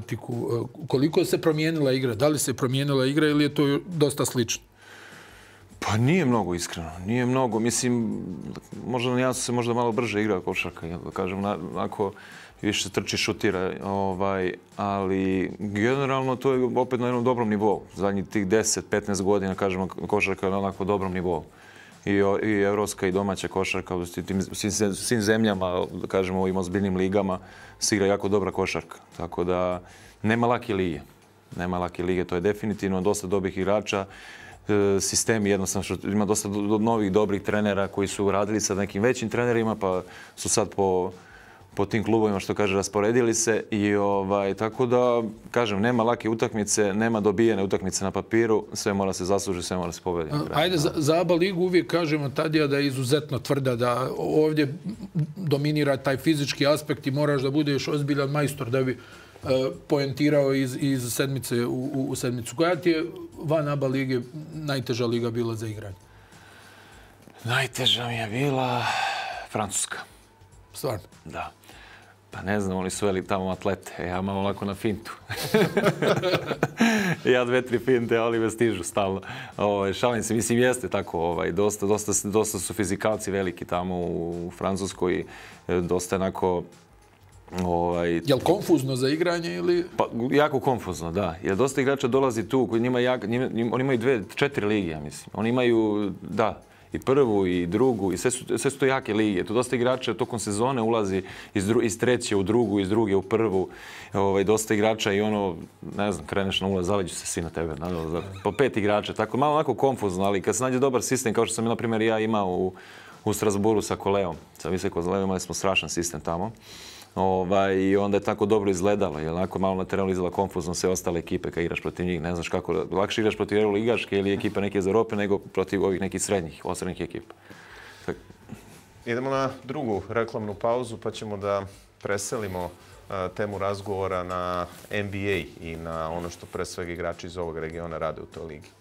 Lotomatiku, koliko se promijenila igra? Da li se promijenila igra ili je to dosta slično? Pa nije mnogo, iskreno. Nije mnogo. Mislim, možda na nijansu se možda malo brže igra košarka. Da kažem, onako više se trči, šutira. Ali generalno to je opet na jednom dobrom nivou. Zadnjih tih 10-15 godina, kažemo, košarka je na onako dobrom nivou. I evropska i domaća košarka u svim zemljama, da kažemo, u ovim ozbiljnim ligama se igra jako dobra košarka. Tako da nema lake lige. Nema lake lige, to je definitivno dosta dobrih igrača. Sistemi jednostavno što ima dosta novih dobrih trenera koji su radili sa nekim većim trenerima pa su sad po tim klubovima što kaže rasporedili se i tako da kažem nema lake utakmice, nema dobijene utakmice na papiru, sve mora se zaslužiti, sve mora se pobediti. Ajde, za ABA ligu uvijek kažemo Tadija da je izuzetno tvrda, da ovdje dominira taj fizički aspekt i moraš da budeš ozbiljan majstor da bi poentirao iz sedmice u sedmicu. Koja ti je van ABA lige najteža liga bila za igranje? Najteža mi je bila Francuska. Stvarno? Da. Pa ne znam, oni su veli tamo atlete, ja malo lako na fintu. Ja 2-3 finte, ali me stižu stalno. Šalim se, mislim jeste tako, dosta su fizikalci veliki tamo u Francuskoj, dosta onako... Je li konfuzno za igranje ili... Pa, jako konfuzno, da. Jer dosta igrača dolazi tu, oni imaju 4 lige, ja mislim. Oni imaju, da, i prvu i drugu i sve su to jake lige. Tu dosta igrača tokom sezone ulazi iz treće u drugu, iz druge u prvu. Dosta igrača i ne znam, kreneš na ulaz, zaleđu se svi na tebe. Po 5 igrača, tako malo onako konfuzno, ali kad se nađe dobar sistem, kao što sam, na primjer, ja imao u Strasburu sa Koleom. Sa Visoko Koleom imali smo strašan sistem tamo. I onda je tako dobro izgledalo. Jer onako malo na terenu izgleda konfuzno sve ostale ekipe kad igraš protiv njih. Ne znaš kako, lakše igraš protiv euroligaške ili ekipe neke iz Europe nego protiv ovih nekih osrednjih ekipa. Idemo na drugu reklamnu pauzu pa ćemo da preselimo temu razgovora na NBA i na ono što pre svega igrači iz ovog regiona rade u toj ligi.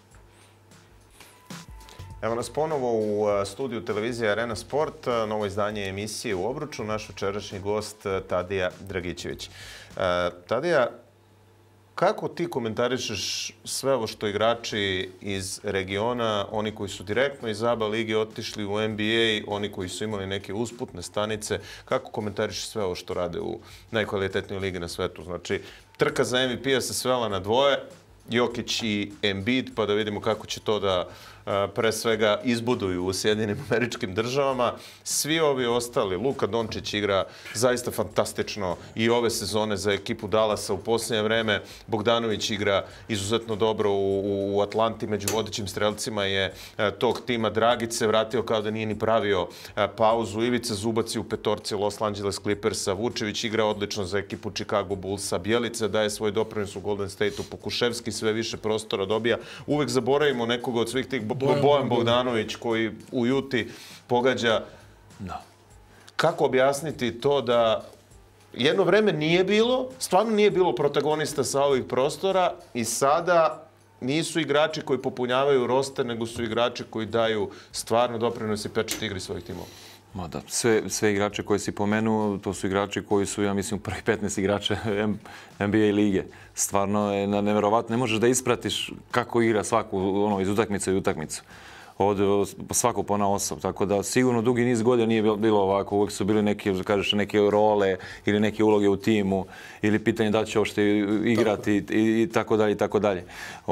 Evo nas ponovo u studiju televizije Arena Sport, novo izdanje emisije U obruču, naš večerašnji gost Tadija Dragićević. Tadija, kako ti komentarišeš sve ovo što igrači iz regiona, oni koji su direktno iz ABA lige otišli u NBA, oni koji su imali neke usputne stanice, kako komentarišeš sve ovo što rade u najkvalitetnijoj ligi na svetu? Znači, trka za MVP-a se svela na dvoje, Jokić i Embiid, pa da vidimo kako će to da pre svega izbuduju u Sjedinim Američkim Državama. Svi ovi ostali, Luka Dončić igra zaista fantastično i ove sezone za ekipu Dallasa u posljednje vreme. Bogdanović igra izuzetno dobro u Atlanti, među vodećim strelcima je tog tima. Dragić se vratio kao da nije ni pravio pauzu. Ivica Zubac je u petorci Los Angeles Clippersa. Vučević igra odlično za ekipu Chicago Bullsa. Bjelica daje svoj doprinos u Golden State-u. Pokuševski sve više prostora dobija. Uvek zaboravimo nekoga od svih tih Bojan Bogdanović koji u Juti pogađa. Kako objasniti to da jedno vreme nije bilo, stvarno nije bilo protagonista sa ovih prostora i sada nisu igrači koji popunjavaju roster, nego su igrači koji daju stvarno doprinos i pečat igri svojih timova? Ma da, sve igrače koje si pomenuo, to su igrači koji su, ja mislim, prvi 15 igrača NBA lige. Stvarno je neverovatno, ne možeš da ispratiš kako igra svaku iz utakmice u utakmicu. Svako ponaosob. Tako da sigurno dugi niz godina nije bilo ovako. Uvijek su bili neke role ili neke uloge u timu ili pitanje da će uopšte igrati i tako dalje i tako dalje.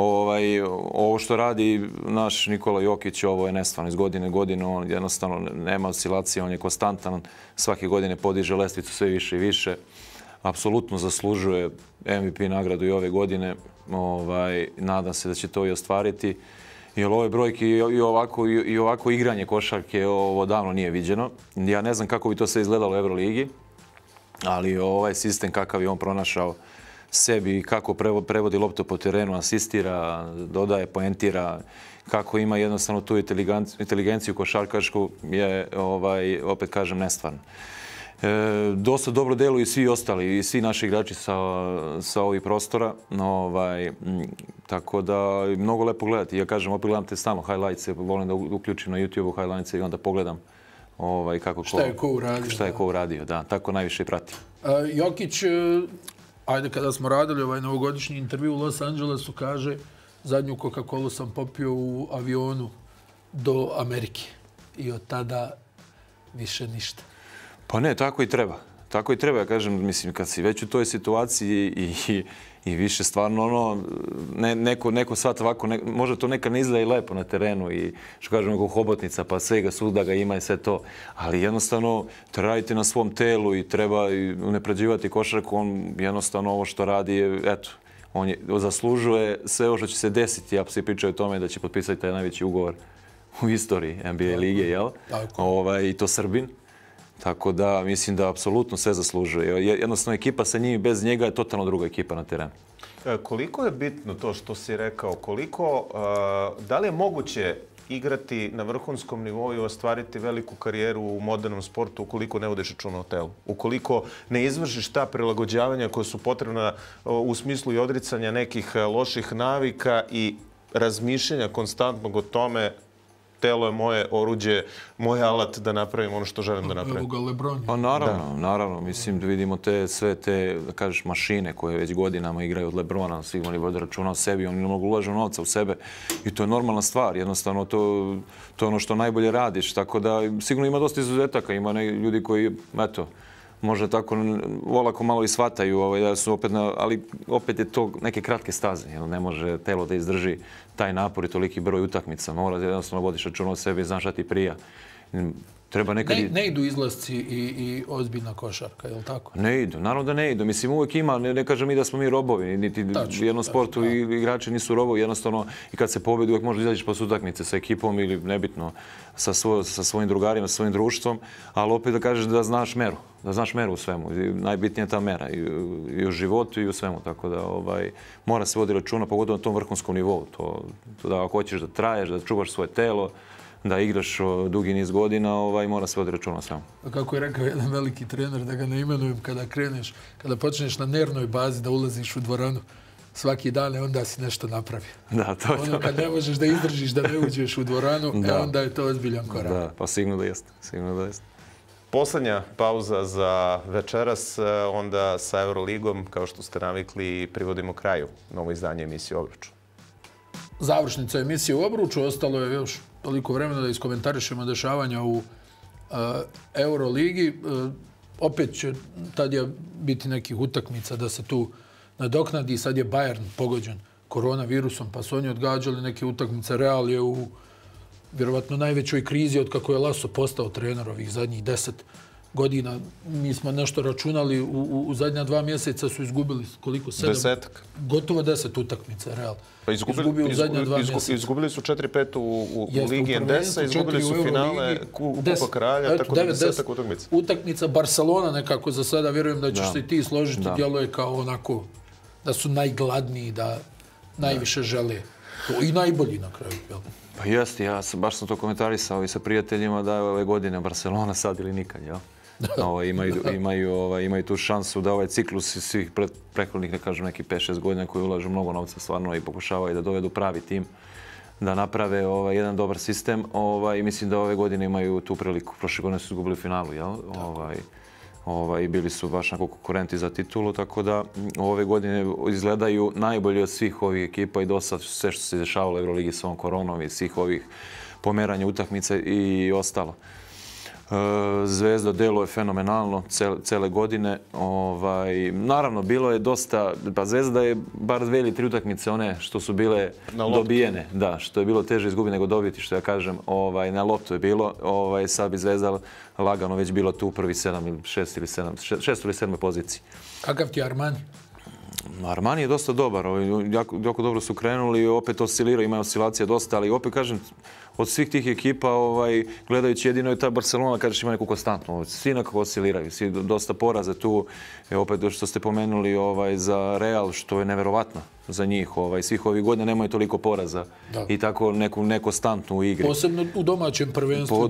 Ovo što radi naš Nikola Jokić, ovo je nestvarno iz godine u godinu. On jednostavno nema oscilacije, on je konstantan. Svake godine podiže lestvicu sve više i više. Apsolutno zaslužuje MVP nagradu i ove godine. Nadam se da će to i ostvariti. Jer ove brojke i ovako igranje košarke ovo davno nije viđeno. Ja ne znam kako bi to sve izgledalo u Euroligi, ali ovaj sistem kakav je on pronašao sebi, kako prevodi loptu po terenu, asistira, dodaje, poentira, kako ima jednostavno tu inteligenciju košarkašku je, opet kažem, nestvarno. Dosta dobro deluju i svi ostali, i svi naši igrači sa ovih prostora. Tako da mnogo lepo gledati. Ja kažem, opet gledam te stalno highlights, volim da uključim na YouTube-u highlights i onda pogledam šta je ko uradio. Šta je ko uradio, da. Tako najviše i pratim. Jokić, ajde kada smo radili ovaj novogodišnji intervju u Los Angelesu, kaže zadnju Coca-Colu sam popio u avionu do Amerike. I od tada više ništa. Pa ne, tako i treba. Tako i treba, ja kažem, mislim, kad si već u toj situaciji i više stvarno ono, neko shvata ovako, možda to nekad ne izgleda i lepo na terenu i što kažem, neko hobotnica, pa svega svuda ga ima i sve to, ali jednostavno treba raditi na svom telu i treba unapređivati košarku, on jednostavno ovo što radi je, eto, on zaslužuje sve ovo što će se desiti, ja svi pričaju o tome da će potpisati taj najveći ugovor u istoriji NBA lige, jel? I to Srbin. Tako da mislim da apsolutno sve zaslužuje. Jednostavno ekipa sa njim bez njega je totalno druga ekipa na terenu. Koliko je bitno to što si rekao? Da li je moguće igrati na vrhunskom nivou i ostvariti veliku karijeru u modernom sportu ukoliko ne vodeš računa o telu? Ukoliko ne izvršiš ta prilagođavanja koja su potrebna u smislu i odricanja nekih loših navika i razmišljanja konstantnog o tome telo je moje oruđe, moj alat da napravim ono što želim da napravim. Evo ga LeBron. Pa naravno. Mislim da vidimo sve te, da kažeš, mašine koje već godinama igraju od LeBrona. Svi oni vode računa o sebi, oni mnogo ulažu novca u sebe i to je normalna stvar. Jednostavno, to je ono što najbolje radiš. Tako da sigurno ima dosta izuzetaka. Ima ljudi koji, eto, možda tako olako malo i shvataju, da su opet ali opet je to neke kratke staze. Ne može telo da izdrži taj napor i toliki broj utakmica. Mora jednostavno vodiš računa o sebi i znaš šta ti prija. Treba nekad... Ne idu izlasci i ozbiljna košarka, je li tako? Ne idu, naravno da ne idu. Mislim, uvijek ima, ne kažem mi da smo mi robovi, niti u jednom sportu igrači nisu robovi, jednostavno i kad se pobedi uvijek možeš izaći posle utakmice sa ekipom ili nebitno sa svojim drugarima, sa svojim društvom, ali opet da kažeš da znaš meru. Da znaš meru u svemu. Najbitnija je ta mera i u životu i u svemu. Tako da mora se voditi računa, pogotovo na tom vrhunskom nivou. To da ako hoćeš da traješ, da čuvaš svoje telo, da igraš dugi niz godina, mora se voditi računa o svemu. Kako je rekao jedan veliki trener, da ga ne imenujem, kada počneš na nervnoj bazi da ulaziš u dvoranu svaki dan, onda si nešto napravio. Da, to je to. Ono kad ne možeš da izdržiš da ne uđeš u dvoranu, onda je to ozbiljan korak. Da, pa sigurno da jeste. Poslednja pauza za večeras, onda sa Euroligom, kao što ste navikli, privodimo kraju novo izdanje emisije Obruč. Završnica emisije u Obruču, ostalo je još toliko vremena da iskomentarišemo dešavanja u Euroligi. Opet će tad biti nekih utakmica da se tu nadoknadi. Sad je Bayern pogođen koronavirusom, pa su oni odgađali neke utakmice. Real je u vjerovatno najvećoj krizi od kako je Laso postao trener ovih zadnjih 10 godina. Mi smo nešto računali, u zadnja 2 mjeseca su izgubili koliko? 10. Gotovo 10 utakmica, Real. Pa izgubili su 4-5 u Ligi Endesa, izgubili su finale Kupa Kralja, tako da 10 utakmica. Utakmica Barcelona nekako za sada, vjerujem da ćeš se i ti složiti, djeluje kao onako da su najgladniji, da najviše žele. I najbolji na kraju. Pa jeste, baš sam to komentarisao i sa prijateljima da je ove godine Barcelona sad ili nikad, jel? Imaju tu šansu da ovaj ciklus iz svih prethodnih, ne kažem, nekih 5-6 godina koji ulažu mnogo novca stvarno i pokušavaju da dovedu pravi tim, da naprave jedan dobar sistem. I mislim da ove godine imaju tu priliku. Prošle godine su izgubili finalu, jel? I bili su baš onako konkurenti za titulu, tako da ove godine izgledaju najbolji od svih ovih ekipa i do sad sve što se dešavalo u Euroligi s ovom koronom i svih ovih pomeranja utakmica i ostalo. Zvezda deluje fenomenalno cele godine. Naravno, bilo je dosta, pa Zvezda je bar 2 ili 3 utakmice one što su bile dobijene. Da, što je bilo teže izgubiti nego dobiti, što ja kažem. Na loptu je bilo. Sad bi Zvezda lagano već bilo tu u prvi 6 ili 7 poziciji. Kakav ti je Armani? Armani je dosta dobar. Jako dobro su krenuli. Opet osciliraju, imaju oscilacije dosta, ali opet kažem, od svih tih ekipa, gledajući jedino je ta Barcelona, kažeš, ima neku konstantnu. Svi nekako osciliraju, svi dosta poraze tu. Opet što ste pomenuli za Real, što je neverovatno za njih. Svih ovih godina nemaju toliko poraza i tako neku nekonstantnu u igri. Posebno u domaćem prvenstvu.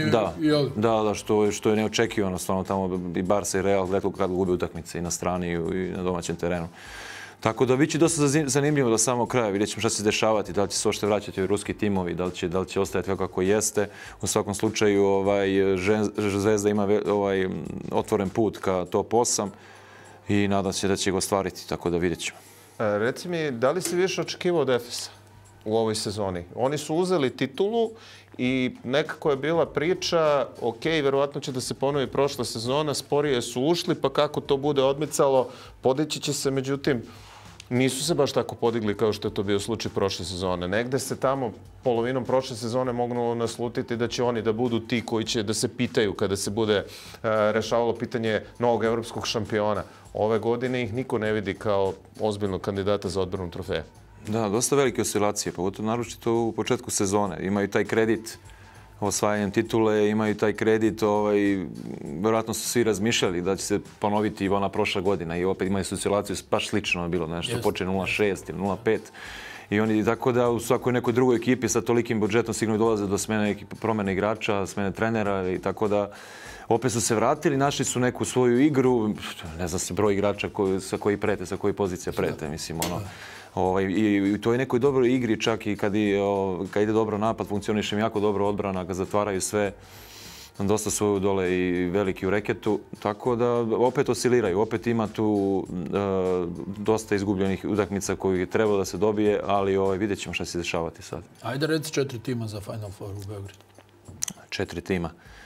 Da, što je neočekivano. Stvarno tamo i Barca i Real gledaju kad gube utakmice i na strani i na domaćem terenu. Tako da biće dosta zanimljivo do samog kraja. Vidjet ćemo šta će se dešavati, da li će se ošte vraćati ruski timovi, da li će ostajati kako jeste. U svakom slučaju Zvezda ima otvoren put ka top 8 i nadam se da će ga ostvariti, tako da vidjet ćemo. Reci mi, da li si više očekivao od Efesa? u ovoj sezoni. Oni su uzeli titulu i nekako je bila priča, ok, verovatno će da se ponovi prošla sezona, sporije su ušli, pa kako to bude odmicalo, podići će se, međutim, nisu se baš tako podigli kao što je to bio slučaj prošle sezone. Negde se tamo polovinom prošle sezone moglo naslutiti da će oni da budu ti koji će da se pitaju kada se bude rešavalo pitanje novog evropskog šampiona. Ove godine ih niko ne vidi kao ozbiljnog kandidata za odbranu trofeja. Da, dosta velike oscilacije, pogotovo naročito u početku sezone. Imaju taj kredit osvajanjem titule, imaju taj kredit, vjerojatno su svi razmišljali da će se ponoviti ona prošla godina i opet imaju oscilaciju, baš slično je bilo, nešto počne 0,6 ili 0,5. I oni, tako da u svakoj nekoj drugoj ekipi sa tolikim budžetom sigurno dolaze do smene promjene igrača, smene trenera i tako da opet su se vratili, našli su neku svoju igru, ne znam se broj igrača sa koji prete, sa koji pozicija prete, mislim, I u toj nekoj dobroj igri, čak i kad ide dobro napad, funkcioniše im jako dobro odbrana, kad zatvaraju sve, dosta su dole i veliki u reketu, tako da opet osciliraju, opet ima tu dosta izgubljenih utakmica koju je trebalo da se dobije, ali vidjet ćemo šta će se dešavati sad. Ajde reci 4 tima za Final Four u Beogradu. 4 tima.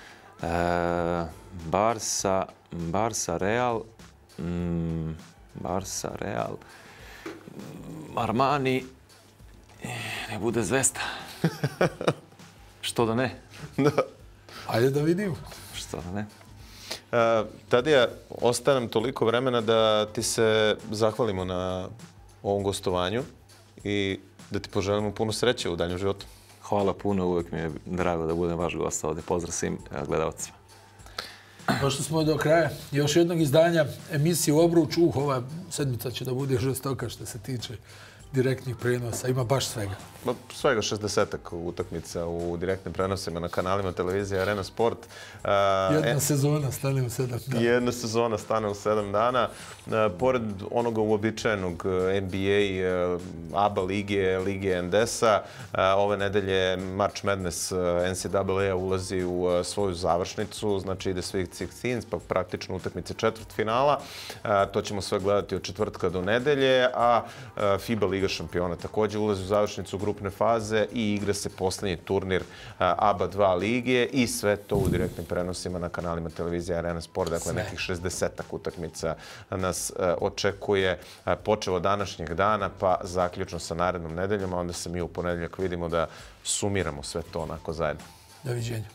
Barsa, Real, Armani, ne bude Zvezda. Što da ne? Da. Ajde da vidimo. Što da ne? Tadija, ostaje nam toliko vremena da ti se zahvalimo na ovom gostovanju i da ti poželimo puno sreće u daljem životu. Hvala puno, uvijek mi je drago da budem vaš gost ovdje. Pozdrav svim gledalcima. Došli smo do kraja još jednog izdanja emisije U obruču. Ova sedmica će da bude žestoka što se tiče direktnih prenosa. Ima baš svega. Svega 60-ak utakmica u direktnim prenosima na kanalima televizije Arena Sport. Jedna sezona stane u 7 dana. Jedna sezona stane u 7 dana. Pored onoga uobičajenog NBA, ABA lige NDS-a, ove nedelje March Madness NCAA ulazi u svoju završnicu, znači ide svih sixteens, pa praktično utakmice četvrtfinala. To ćemo sve gledati od četvrtka do nedelje, a FIBA Liga šampiona također ulazi u završnicu grupne faze i igra se posljednji turnir ABA 2 lige i sve to u direktnim prenosima na kanalima televizije Arena Sport. Dakle, nekih 60-ak utakmica nas očekuje počev od današnjeg dana pa zaključno sa narednom nedeljom, a onda se mi u ponedjeljak vidimo da sumiramo sve to onako zajedno. Doviđenja.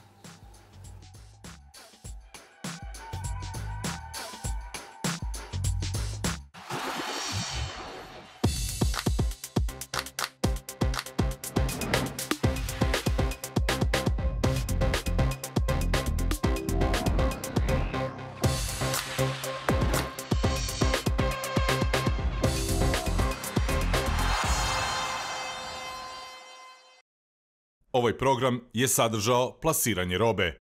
Ovaj program je sadržao plasiranje robe.